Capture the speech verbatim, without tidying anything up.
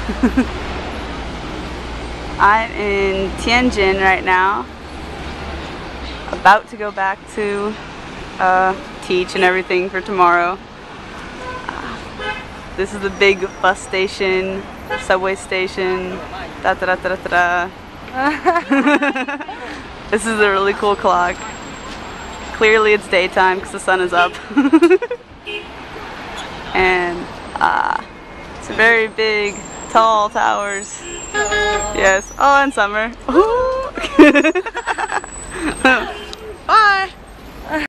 I'm in Tianjin right now, about to go back to uh, teach and everything for tomorrow. Uh, this is the big bus station, subway station. Da da da da da da. This is a really cool clock. Clearly it's daytime because the sun is up. And uh, it's very big, tall towers. Yes. Oh, and summer. Bye.